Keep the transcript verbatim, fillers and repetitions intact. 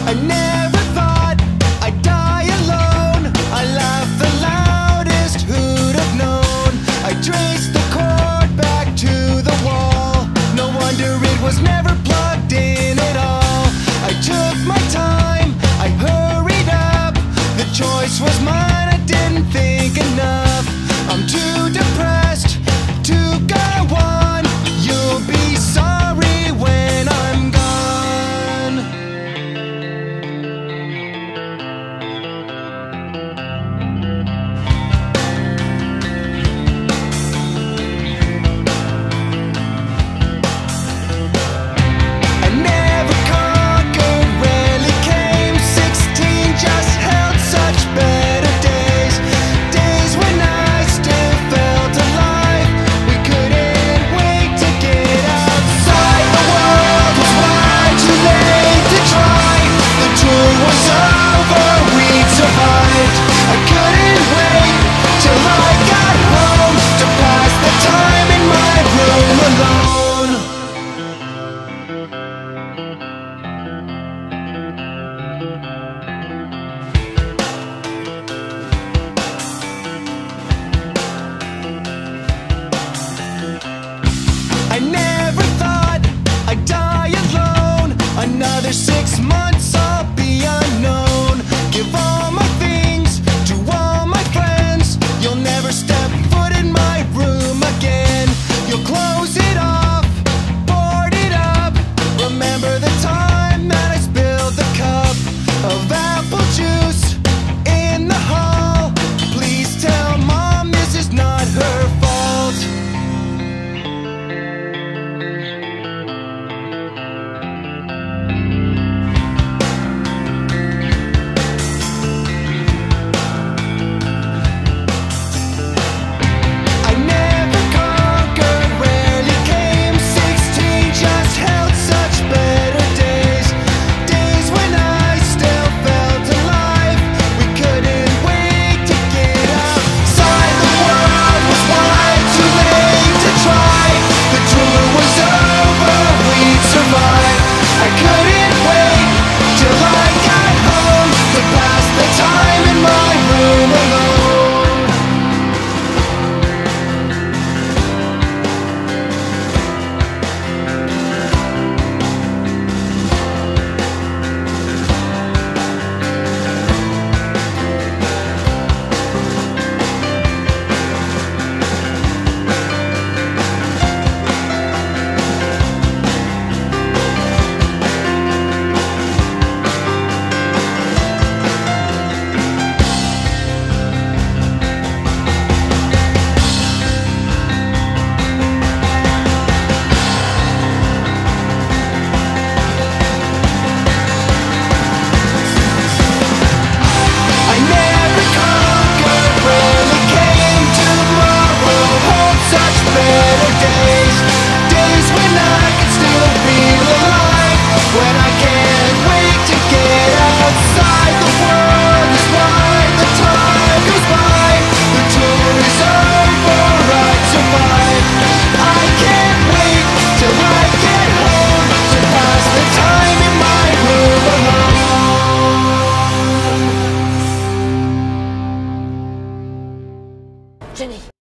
I never thought I'd die alone. I laughed the loudest, who'd have known? I traced the cord back to the wall. No wonder it was never plugged in at all. I took my time, I hurried up. The choice was mine, I didn't think enough. I'm too depressed to go on. You'll be sorry when I'm gone. I never conquered, rarely came. Sixteen just held such better days. Days when I still felt alive. We couldn't wait to get outside. The world was way too late to try. The tour was over, we'd survived. I couldn't wait till I got home to pass the time in my room alone. I never thought I'd die alone. Another six months I'll be unknown. Give all my things to all my friends. You'll never step foot in my room again. You'll close it off, board it up. Remember the time that I spilled the cup of apple juice in the hall. Please tell Mom this is not her fault. I never conquered, rarely came. Sixteen just held such better days. Days when I still felt alive. We couldn't wait to get outside. The world was way too late to try. The tour was over, we'd survive. I couldn't wait till I got home to pass the time in my room alone. I never conquered, rarely came. Tomorrow holds such better days. Days when I can still feel alive. When I can't wait to get outside. The world is wide, the time goes by. The tour is over, I survive. I can't wait till I get home to pass the time in my room alone. Ginny.